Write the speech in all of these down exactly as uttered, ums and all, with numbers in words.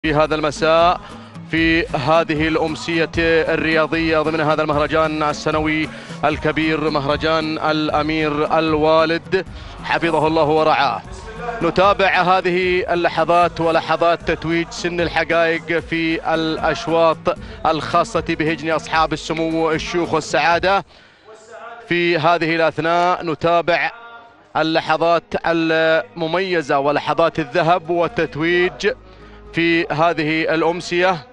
في هذا المساء في هذه الأمسية الرياضية ضمن هذا المهرجان السنوي الكبير، مهرجان الأمير الوالد حفظه الله ورعاه. نتابع هذه اللحظات ولحظات تتويج سن الحقائق في الأشواط الخاصة بهجن أصحاب السمو الشيوخ والسعادة. في هذه الأثناء نتابع اللحظات المميزة ولحظات الذهب والتتويج في هذه الأمسية،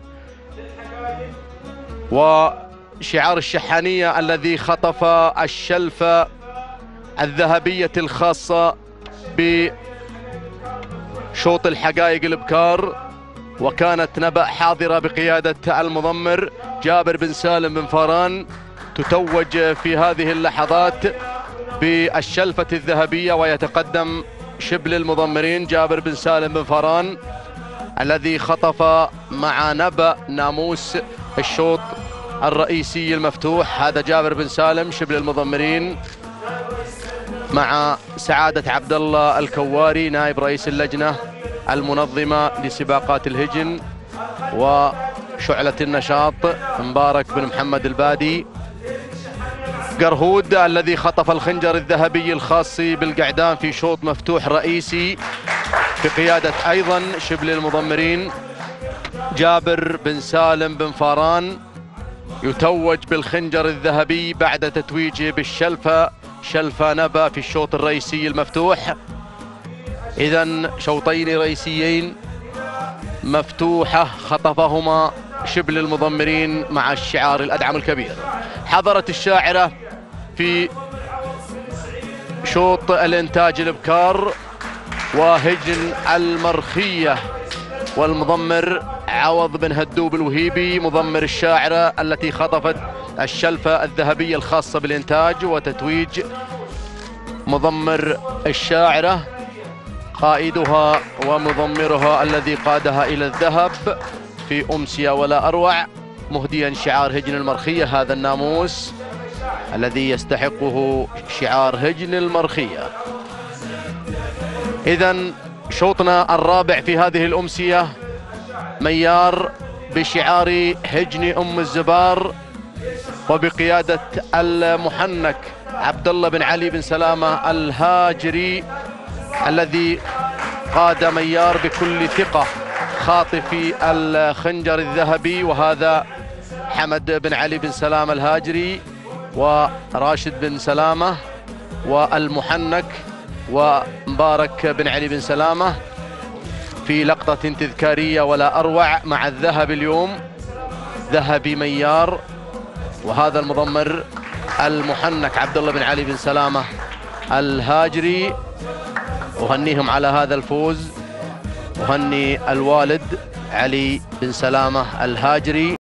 وشعار الشحانية الذي خطف الشلفة الذهبية الخاصة بشوط الحقائق الإبكار، وكانت نبأ حاضرة بقيادة المضمر جابر بن سالم بن فاران، تتوج في هذه اللحظات بالشلفة الذهبية، ويتقدم شبل المضمرين جابر بن سالم بن فاران الذي خطف مع نبأ ناموس الشوط الرئيسي المفتوح. هذا جابر بن سالم شبل المضمرين مع سعادة عبد الله الكواري نائب رئيس اللجنة المنظمة لسباقات الهجن، وشعلة النشاط مبارك بن محمد البادي. قرهود الذي خطف الخنجر الذهبي الخاص بالقعدان في شوط مفتوح رئيسي بقيادة أيضا شبل المضمرين جابر بن سالم بن فاران، يتوج بالخنجر الذهبي بعد تتويجه بالشلفة شلفة نبأ في الشوط الرئيسي المفتوح. إذن شوطين رئيسيين مفتوحة خطفهما شبل المضمرين مع الشعار الأدعم الكبير. حضرت الشاعرة في شوط الإنتاج الإبكار وهجن المرخية، والمضمر عوض بن هدوب الوهيبي مضمر الشاعرة التي خطفت الشلفة الذهبية الخاصة بالإنتاج، وتتويج مضمر الشاعرة قائدها ومضمرها الذي قادها إلى الذهب في أمسية ولا أروع، مهديا شعار هجن المرخية، هذا الناموس الذي يستحقه شعار هجن المرخية. إذن شوطنا الرابع في هذه الأمسية ميار بشعار هجن أم الزبار، وبقيادة المحنك عبد الله بن علي بن سلامة الهاجري الذي قاد ميار بكل ثقة خاطفي الخنجر الذهبي، وهذا حمد بن علي بن سلامة الهاجري وراشد بن سلامة والمحنك ومبارك بن علي بن سلامة في لقطة تذكارية ولا أروع مع الذهب اليوم، ذهبي ميار. وهذا المضمر المحنك عبد الله بن علي بن سلامة الهاجري، أهنيهم على هذا الفوز، أهني الوالد علي بن سلامة الهاجري.